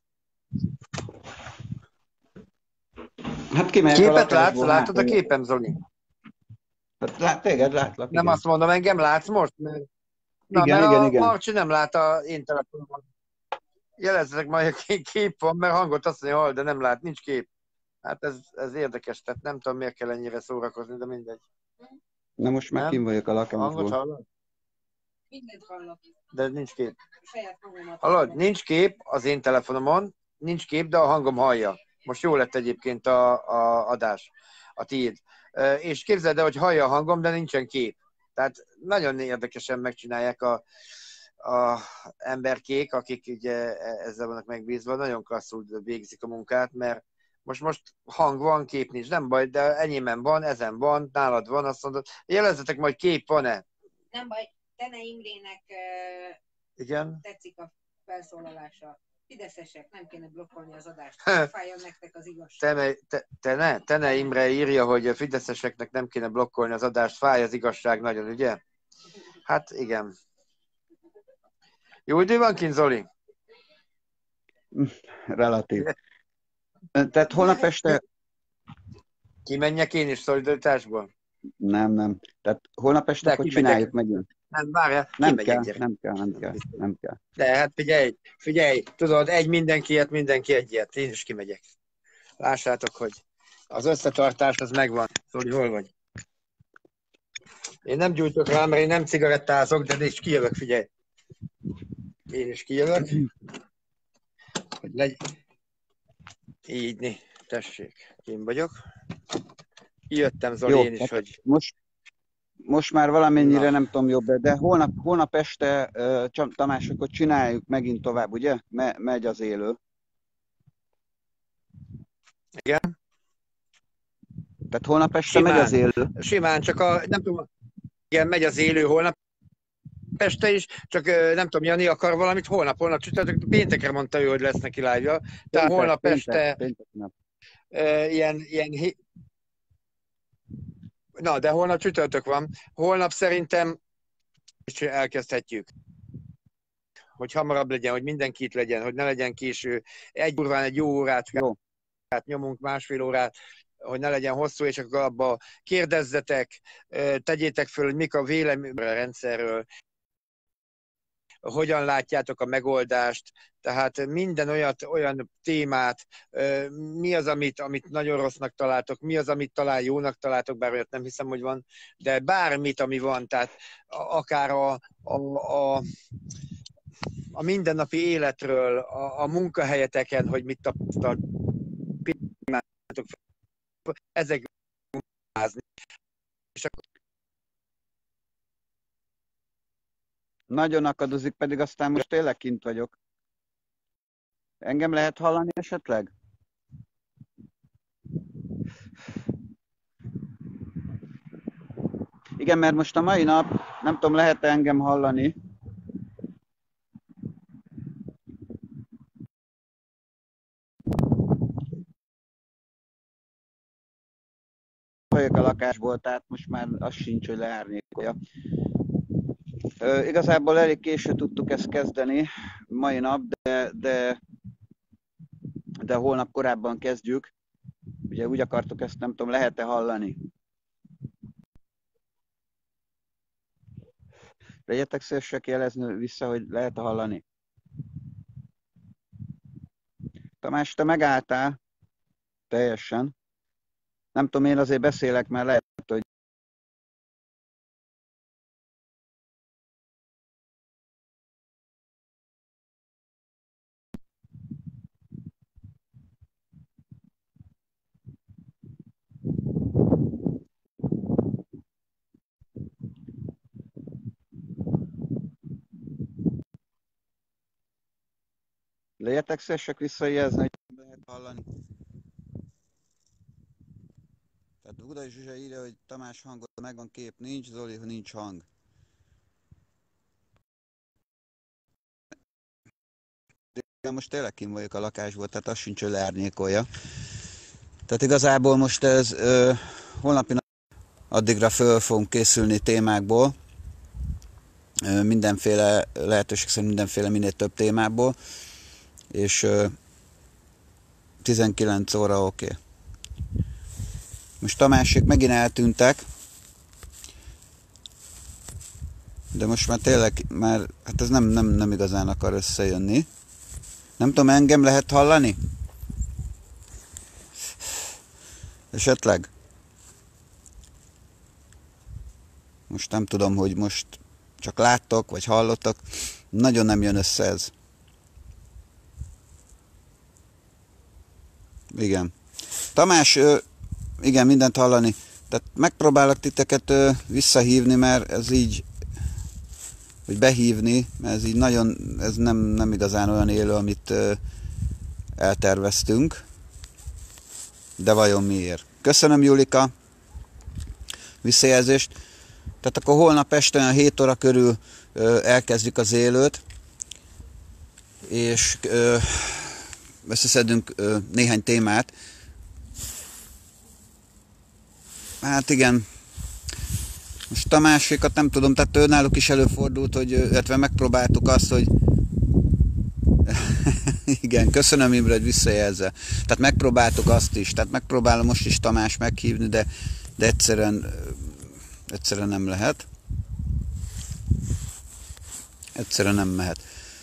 [SPEAKER 1] Hát kimegyek a
[SPEAKER 3] Képet látsz?
[SPEAKER 1] lakásból.
[SPEAKER 3] Látod a képem, Zoli?
[SPEAKER 1] Hát téged látlak,
[SPEAKER 3] Nem
[SPEAKER 1] igen.
[SPEAKER 3] azt mondom, engem látsz most? Na,
[SPEAKER 1] Igen,
[SPEAKER 3] mert
[SPEAKER 1] igen,
[SPEAKER 3] a
[SPEAKER 1] igen.
[SPEAKER 3] Marcsi nem lát a én telefonomon. Jelezzetek majd, hogy kép van, mert hangot azt mondja, de nem lát, nincs kép. Hát ez érdekes, tehát nem tudom, miért kell ennyire szórakozni, de mindegy.
[SPEAKER 1] Na most már
[SPEAKER 3] Nem?
[SPEAKER 1] kim vagyok a
[SPEAKER 3] A hangot
[SPEAKER 1] lakásból.
[SPEAKER 3] hallod?
[SPEAKER 6] Mindent hallok.
[SPEAKER 3] De nincs kép.
[SPEAKER 6] Saját hangomat
[SPEAKER 3] Hallod, nincs kép az én telefonomon, nincs kép, de a hangom hallja. Most jó lett egyébként a adás, a tiéd. És képzeld el, hogy hallja a hangom, de nincsen kép. Tehát nagyon érdekesen megcsinálják a emberkék, akik ugye ezzel vannak megbízva, nagyon klasszul végzik a munkát, mert most hang van, kép nincs, nem baj, de enyémben van, ezen van, nálad van, azt mondod, jelezzetek majd, kép van-e?
[SPEAKER 6] Nem baj, Tene Imrének
[SPEAKER 3] Igen?
[SPEAKER 6] tetszik a felszólalása. Fideszesek, nem kéne blokkolni az adást. Fájjon nektek az igazság.
[SPEAKER 3] Tene Imre írja, hogy a fideszeseknek nem kéne blokkolni az adást, fáj az igazság nagyon, ugye? Hát igen. Jó idő van kint, Zoli?
[SPEAKER 1] Relatív. Tehát holnap este...
[SPEAKER 3] Kimenjek én is szolidaritásból?
[SPEAKER 1] Nem. Tehát holnap este
[SPEAKER 3] De
[SPEAKER 1] akkor
[SPEAKER 3] kimegyek.
[SPEAKER 1] csináljuk megint.
[SPEAKER 3] Nem, várjál,
[SPEAKER 1] Nem
[SPEAKER 3] kimegyek,
[SPEAKER 1] kell,
[SPEAKER 3] gyerek.
[SPEAKER 1] nem kell.
[SPEAKER 3] De hát figyelj, tudod, egy mindenki egy ilyet, én is kimegyek. Lássátok, hogy az összetartás az megvan. Szóval, hol vagy? Én nem gyújtok rá, mert én nem cigarettázok, de is kijövök, figyelj. Én is kijövök. Hogy így, tessék, én vagyok. Kijöttem, Zoli,
[SPEAKER 1] Jó,
[SPEAKER 3] én is, hogy...
[SPEAKER 1] most már valamennyire
[SPEAKER 3] Na.
[SPEAKER 1] nem tudom jobb, de holnap este, Tamás, akkor csináljuk megint tovább, ugye? Megy az élő.
[SPEAKER 3] Igen.
[SPEAKER 1] Tehát holnap este megy az élő.
[SPEAKER 3] Simán, csak nem tudom, igen, megy az élő holnap este is, csak nem tudom, Jani akar valamit holnap csütörtök, péntekre mondta ő, hogy lesz neki live-ja. Tehát holnap este
[SPEAKER 1] péntek nap.
[SPEAKER 3] ilyen na, de holnap csütörtök van. Holnap szerintem és elkezdhetjük. Hogy hamarabb legyen, hogy mindenki itt legyen, hogy ne legyen késő. Egy jó órát nyomunk, másfél órát, hogy ne legyen hosszú, és akkor abba kérdezzetek, tegyétek föl, hogy mik a vélemény a rendszerről, hogyan látjátok a megoldást, tehát minden olyan témát, mi az, amit nagyon rossznak találtok, mi az, amit talán jónak találtok, bár olyat nem hiszem, hogy van, de bármit, ami van, tehát akár a mindennapi életről, a munkahelyeteken, hogy mit tapasztaltok, ezek és akkor
[SPEAKER 1] nagyon akadozik, pedig aztán most tényleg kint vagyok. Engem lehet hallani esetleg? Igen, mert most a mai nap, nem tudom, lehet-e engem hallani? Vagyok a lakásból, tehát most már az sincs, hogy leárnyékolja. Igazából elég késő tudtuk ezt kezdeni mai nap, de holnap korábban kezdjük. Ugye úgy akartuk ezt, nem tudom, lehet-e hallani? Legyetek szívesek jelezni vissza, hogy lehet-e hallani? Tamás, te megálltál teljesen. Nem tudom, én azért beszélek, mert lehet, hogy legyetek szívesek visszajelzni, hogy lehet hallani. Tehát Budai Zsuzsa írja, hogy Tamás hangon megvan, kép nincs, Zoli, nincs hang. De most tényleg kim vagyok a lakásból, tehát az sincs, hogy leárnyékolja. Tehát igazából most ez holnapi nap addigra föl fogunk készülni témákból. Mindenféle, lehetőség szerint mindenféle minél több témából. És 19 óra oké. Most Tamásék megint eltűntek. De most már tényleg, hát ez nem igazán akar összejönni. Nem tudom, engem lehet hallani? Esetleg? Most nem tudom, hogy most csak láttok, vagy hallottak. Nagyon nem jön össze ez. Igen. Tamás, igen, mindent hallani. Tehát megpróbálok titeket visszahívni, mert ez így, hogy behívni, mert ez így nagyon, ez nem igazán olyan élő, amit elterveztünk. De vajon miért? Köszönöm, Julika, visszajelzést. Tehát akkor holnap este olyan 7 óra körül elkezdjük az élőt, és összeszedünk néhány témát. Hát igen, most Tamásékat nem tudom, tehát náluk is előfordult, hogy illetve megpróbáltuk azt, hogy igen, köszönöm Imre, hogy visszajelzel. Tehát megpróbáltuk azt is, tehát megpróbálom most is Tamás meghívni, de egyszerűen nem lehet. Egyszerűen nem mehet.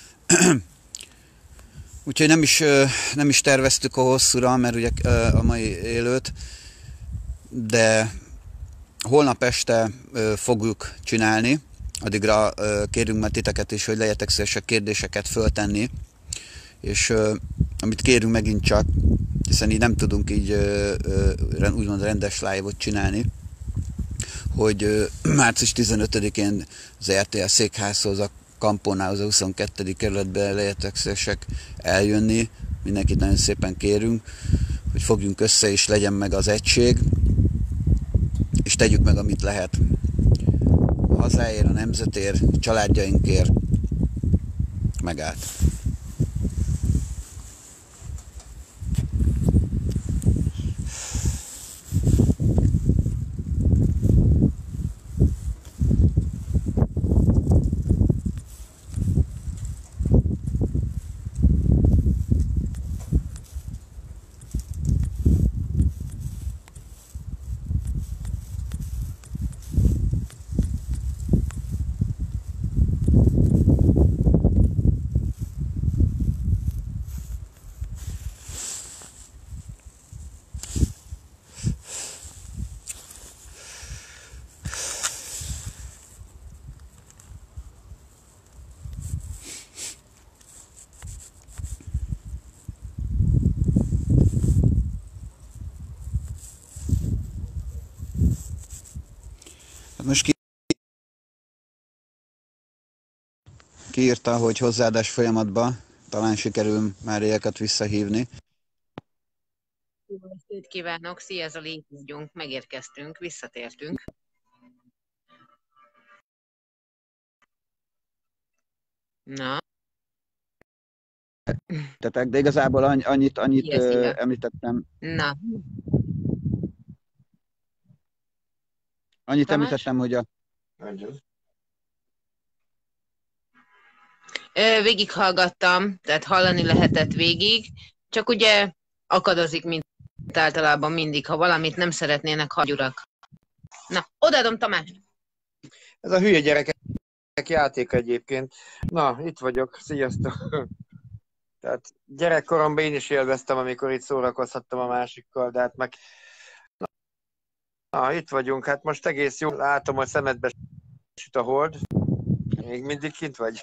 [SPEAKER 1] Úgyhogy nem is terveztük a hosszúra, mert ugye a mai élőt, de holnap este fogjuk csinálni. Addigra kérünk már titeket is, hogy legyetek szívesek kérdéseket föltenni, és amit kérünk megint csak, hiszen így nem tudunk így úgymond rendes live-ot csinálni, hogy március 15-én az RTL székházhoz, a Kampónához, a 22. kerületbe lehetősek eljönni. Mindenkit nagyon szépen kérünk, hogy fogjunk össze, és legyen meg az egység, és tegyük meg, amit lehet. A hazáért, a nemzetért, családjainkért megállt. Most kiírta, hogy hozzáadás folyamatban, talán sikerül már éjeket visszahívni.
[SPEAKER 2] Jó estét kívánok, szia Zoli, itt vagyunk, megérkeztünk, visszatértünk. Na.
[SPEAKER 1] De igazából annyit
[SPEAKER 2] Szia.
[SPEAKER 1] említettem.
[SPEAKER 2] Na.
[SPEAKER 1] Annyit
[SPEAKER 2] Tamás?
[SPEAKER 1] említettem, hogy
[SPEAKER 2] Végighallgattam, tehát hallani lehetett végig, csak ugye akadozik, mint általában mindig, ha valamit nem szeretnének, hagy urak. Na, odaadom Tamás.
[SPEAKER 3] Ez a hülye gyerekek játéka egyébként. Na, itt vagyok. Sziasztok! Tehát gyerekkoromban én is élveztem, amikor itt szórakozhattam a másikkal, de hát meg... Na, itt vagyunk. Hát most egész jó. Látom, hogy szemedbe süt a hold. Még mindig kint vagy?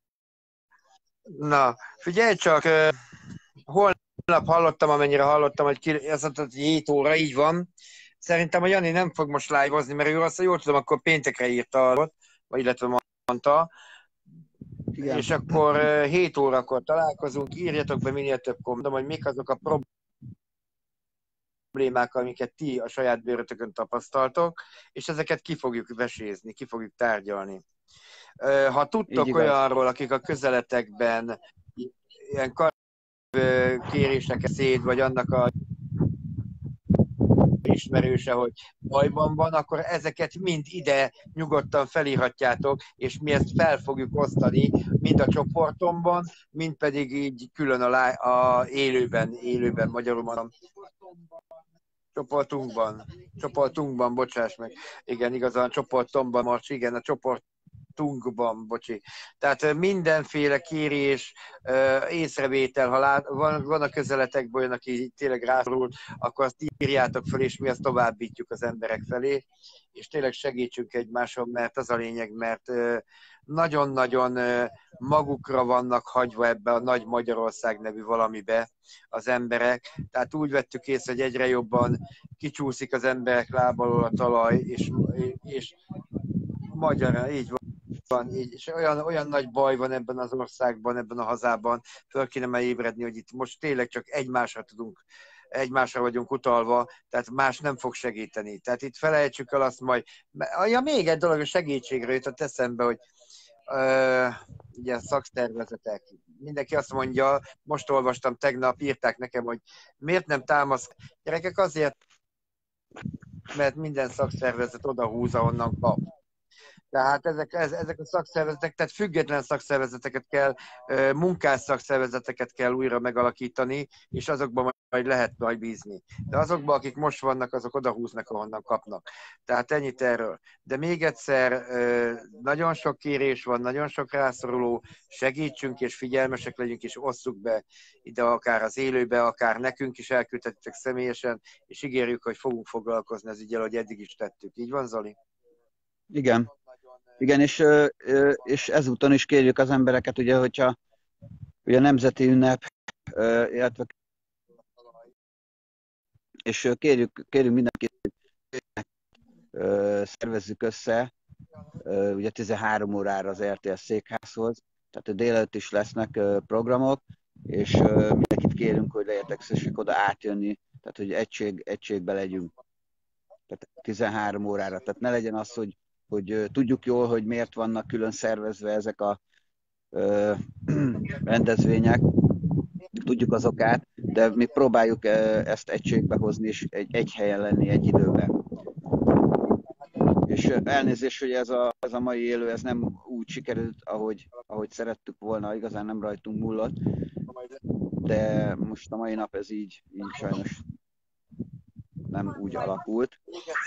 [SPEAKER 3] Na, figyelj csak, holnap hallottam, amennyire hallottam, hogy ez a 7 óra, így van. Szerintem a Jani nem fog most live-ozni, mert ő azt, jól tudom, akkor péntekre írta, vagy illetve mondta. Igen. És akkor 7 órakor találkozunk, írjatok be minél több kommentet, hogy mik azok a problémák, amiket ti a saját bőrötökön tapasztaltok, és ezeket ki fogjuk vesézni, ki fogjuk tárgyalni. Ha tudtok olyanról, akik a közeletekben ilyen kéréseket széd, vagy annak a ismerőse, hogy bajban van, akkor ezeket mind ide nyugodtan felírhatjátok, és mi ezt fel fogjuk osztani, mind a csoportomban, mind pedig így külön a élőben, magyarul mondom. Csoportunkban, bocsáss meg. Igen, igazán csoportomban, Marci, igen, a csoportunkban, bocsi. Tehát mindenféle kérés, észrevétel, ha van a közeletekből olyan, aki tényleg rászorult, akkor azt írjátok fel, és mi azt továbbítjuk az emberek felé, és tényleg segítsünk egymáson, mert az a lényeg, mert nagyon-nagyon magukra vannak hagyva ebbe a nagy Magyarország nevű valamibe az emberek. Tehát úgy vettük észre, hogy egyre jobban kicsúszik az emberek lábalól a talaj, és magyarán így van, és olyan nagy baj van ebben az országban, ebben a hazában, föl kéne már ébredni, hogy itt most tényleg csak egymásra vagyunk utalva, tehát más nem fog segíteni. Tehát itt felejtsük el azt majd. Ja, még egy dolog, a segítségre jutott eszembe, hogy ugye szakszervezetek. Mindenki azt mondja, most olvastam tegnap, írták nekem, hogy miért nem támasz. Gyerekek, azért, mert minden szakszervezet odahúz, ahonnan kap. Tehát ezek a szakszervezetek, tehát független szakszervezeteket kell, munkás szakszervezeteket kell újra megalakítani, és azokban majd lehet majd bízni. De azokban, akik most vannak, azok odahúznak, ahonnan kapnak. Tehát ennyit erről. De még egyszer, nagyon sok kérés van, nagyon sok rászoruló, segítsünk és figyelmesek legyünk, és osszuk be ide akár az élőbe, akár nekünk is elküldhetitek személyesen, és ígérjük, hogy fogunk foglalkozni az ügyel, hogy eddig is tettük. Így van, Zoli?
[SPEAKER 1] Igen. Igen, és ezúton is kérjük az embereket, ugye, hogyha ugye nemzeti ünnep, illetve és kérjük mindenkit, szervezzük össze, ugye 13 órára az RTS székházhoz, tehát délelőtt is lesznek programok, és mindenkit kérünk, hogy legyetek oda átjönni, tehát hogy egységbe legyünk. Tehát 13 órára, tehát ne legyen az, hogy tudjuk jól, hogy miért vannak külön szervezve ezek a rendezvények, tudjuk az okát, de mi próbáljuk ezt egységbe hozni, és egy helyen lenni egy időben. És elnézést, hogy ez a mai élő, ez nem úgy sikerült, ahogy szerettük volna, igazán nem rajtunk múlott, de most a mai nap ez így sajnos nem úgy alakult.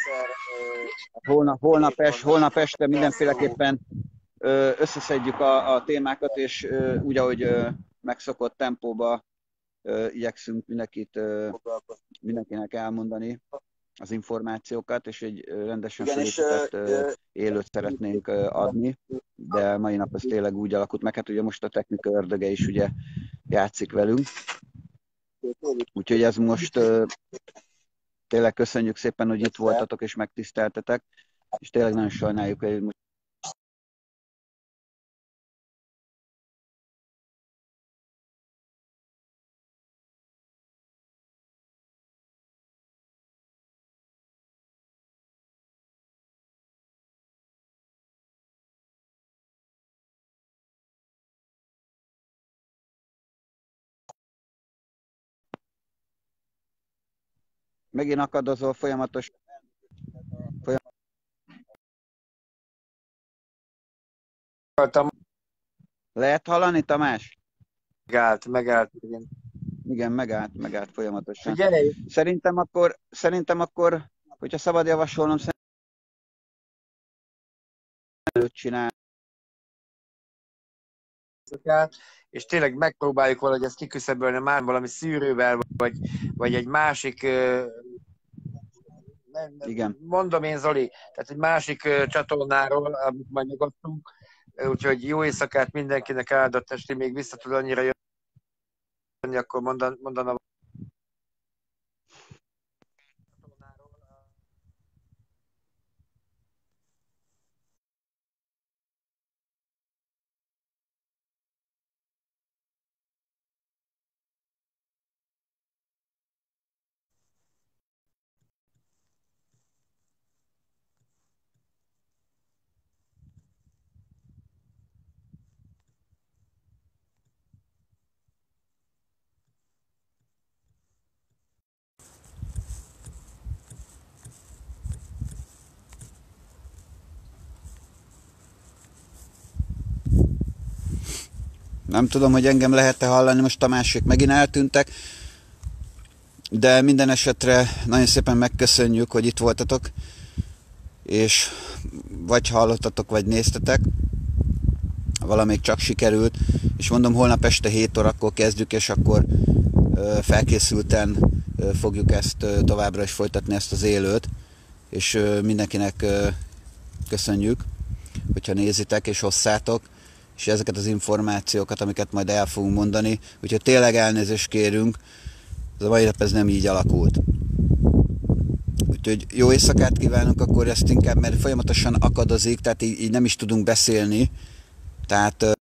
[SPEAKER 1] Holnap este mindenféleképpen összeszedjük a témákat, és úgy, ahogy megszokott tempóba igyekszünk mindenkinek elmondani az információkat, és egy rendesen felépített élőt szeretnénk adni, de mai nap ez tényleg úgy alakult meg, hát ugye most a technika ördöge is ugye játszik velünk. Úgyhogy ez most tényleg köszönjük szépen, hogy itt voltatok és megtiszteltetek, és tényleg nagyon sajnáljuk, hogy most megint akadozol folyamatos. Lehet hallani, Tamás?
[SPEAKER 3] Megállt.
[SPEAKER 1] Igen, megállt folyamatosan.
[SPEAKER 3] Figyelj!
[SPEAKER 1] Szerintem akkor, hogyha szabad javasolnom, előtt csinál.
[SPEAKER 3] És tényleg megpróbáljuk valahogy ezt kiküszöbölni már valami szűrővel, vagy egy másik,
[SPEAKER 1] Igen.
[SPEAKER 3] Mondom én, Zoli, tehát egy másik csatornáról, amit majd megosztunk, úgyhogy jó éjszakát mindenkinek, áldott esti, még vissza tud annyira jönni, akkor mondanom.
[SPEAKER 1] Nem tudom, hogy engem lehet-e hallani, most a másik megint eltűntek, de minden esetre nagyon szépen megköszönjük, hogy itt voltatok, és vagy hallottatok, vagy néztetek, valamelyik csak sikerült, és mondom, holnap este 7 órakor kezdjük, és akkor felkészülten fogjuk ezt továbbra is folytatni, ezt az élőt, és mindenkinek köszönjük, hogyha nézitek és hosszátok, és ezeket az információkat, amiket majd el fogunk mondani, úgyhogy tényleg elnézést kérünk, ez a mai nap ez nem így alakult. Úgyhogy jó éjszakát kívánunk akkor ezt inkább, mert folyamatosan akadozik, tehát így nem is tudunk beszélni, tehát